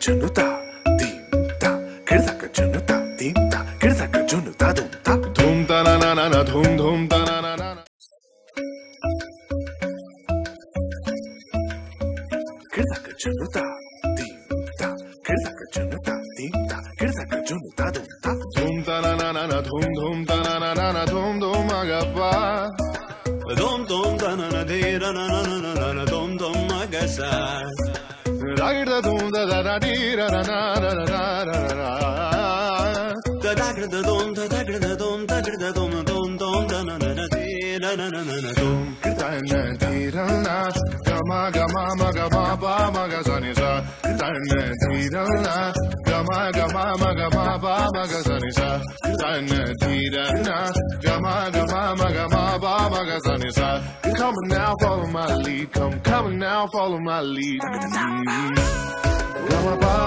junuta dim ta kirda ka junuta dim ta kirda ka junuta dum ta na na na na dhum ta na na na kirda ka junuta dim ta kirda ka junuta dim ta kirda ka junuta dum ta na na na na dhum ta na na na na dhum agapa dum ta na na de na na na na dum agasa da dum da da di ra na na na na da da dum da da dum da da dum da na na na de na na na na dum da na di ra na ga ma ma ga ma ba ma ga sa ni sa da na di ra na ga ma ma ba ma ga sa ni sa da na di ra na ga ma ba ma ga sa ni sa come now follow my lead come now follow my lead ga ma ba